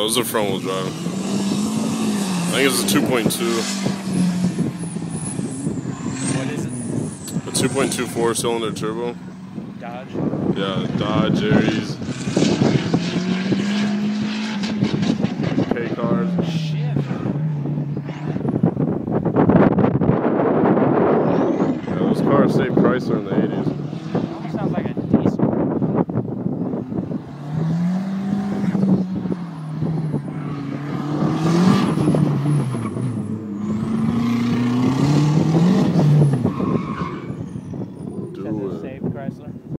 Oh, it was a front wheel drive. I think it's a 2.2. What is it? A 2.2 4-cylinder turbo. Dodge? Yeah, Dodge Aries.